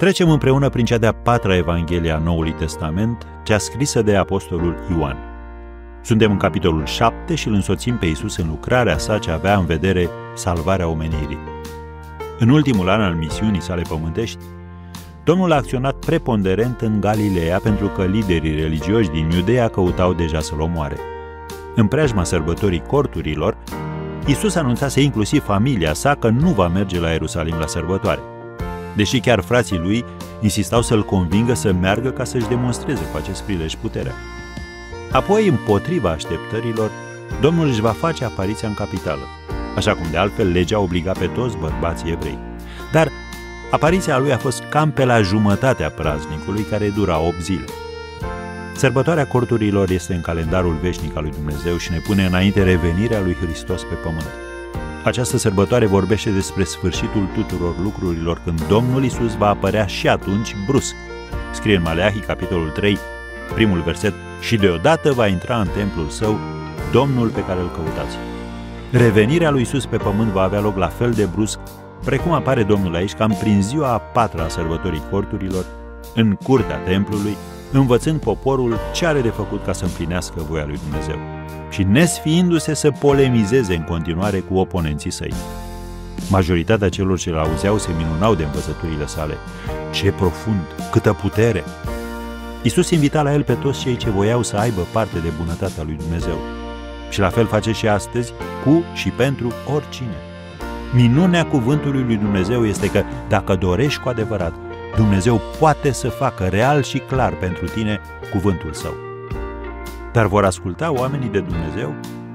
Trecem împreună prin cea de-a patra Evanghelie a Noului Testament, cea scrisă de apostolul Ioan. Suntem în capitolul 7 și îl însoțim pe Iisus în lucrarea sa ce avea în vedere salvarea omenirii. În ultimul an al misiunii sale pământești, Domnul a acționat preponderent în Galileea pentru că liderii religioși din Iudeea căutau deja să-l omoare. În preajma sărbătorii corturilor, Iisus anunțase inclusiv familia sa că nu va merge la Ierusalim la sărbătoare, deși chiar frații lui insistau să-l convingă să meargă ca să-și demonstreze cu acest prilej puterea. Apoi, împotriva așteptărilor, Domnul își va face apariția în capitală, așa cum de altfel legea obliga pe toți bărbații evrei. Dar apariția lui a fost cam pe la jumătatea praznicului, care dura 8 zile. Sărbătoarea corturilor este în calendarul veșnic al lui Dumnezeu și ne pune înainte revenirea lui Hristos pe pământ. Această sărbătoare vorbește despre sfârșitul tuturor lucrurilor, când Domnul Iisus va apărea și atunci brusc. Scrie în Maleahi, capitolul 3, primul verset: și deodată va intra în templul său Domnul pe care îl căutați. Revenirea lui Iisus pe pământ va avea loc la fel de brusc, precum apare Domnul aici, cam prin ziua a patra a sărbătorii corturilor, în curtea templului, învățând poporul ce are de făcut ca să împlinească voia lui Dumnezeu și nesfiindu-se să polemizeze în continuare cu oponenții săi. Majoritatea celor ce l-auzeau se minunau de învățăturile sale. Ce profund, câtă putere! Iisus invita la el pe toți cei ce voiau să aibă parte de bunătatea lui Dumnezeu. Și la fel face și astăzi, cu și pentru oricine. Minunea cuvântului lui Dumnezeu este că, dacă dorești cu adevărat, Dumnezeu poate să facă real și clar pentru tine cuvântul său. Dar vor asculta oamenii de Dumnezeu?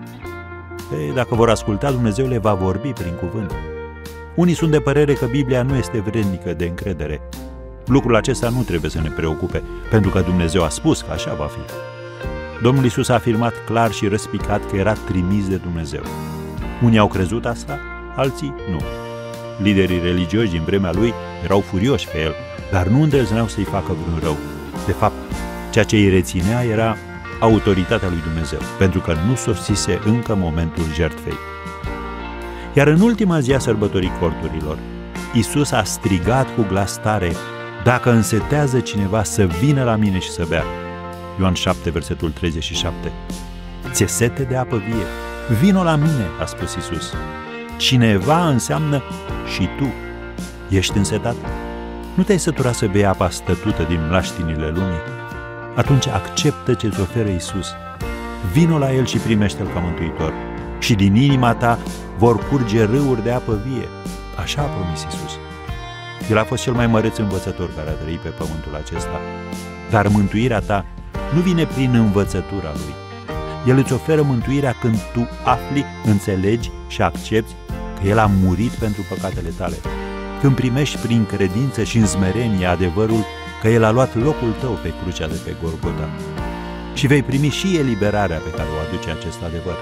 Dacă vor asculta, Dumnezeu le va vorbi prin cuvânt. Unii sunt de părere că Biblia nu este vrednică de încredere. Lucrul acesta nu trebuie să ne preocupe, pentru că Dumnezeu a spus că așa va fi. Domnul Iisus a afirmat clar și răspicat că era trimis de Dumnezeu. Unii au crezut asta, alții nu. Liderii religioși din vremea lui erau furioși pe el, dar nu îndrăzneau să-i facă vreun rău. De fapt, ceea ce îi reținea era autoritatea lui Dumnezeu, pentru că nu sosise încă momentul jertfei. Iar în ultima zi a sărbătorii corturilor, Iisus a strigat cu glas tare: dacă însetează cineva, să vină la mine și să bea. Ioan 7, versetul 37. Ți-e sete de apă vie? Vino la mine, a spus Iisus. Cineva înseamnă și tu. Ești însetat? Nu te-ai săturat să bei apa stătută din mlaștinile lumii? Atunci acceptă ce-ți oferă Iisus. Vino la El și primește-L ca mântuitor. Și din inima ta vor curge râuri de apă vie. Așa a promis Iisus. El a fost cel mai măreț învățător care a trăit pe pământul acesta. Dar mântuirea ta nu vine prin învățătura Lui. El îți oferă mântuirea când tu afli, înțelegi și accepti că El a murit pentru păcatele tale. Când primești prin credință și în smerenie adevărul că El a luat locul tău pe crucea de pe Golgota. Și vei primi și eliberarea pe care o aduce acest adevăr.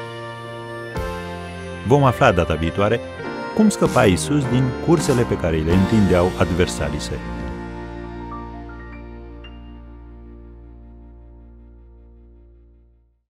Vom afla data viitoare cum scăpa Iisus din cursele pe care le întindeau adversarii săi.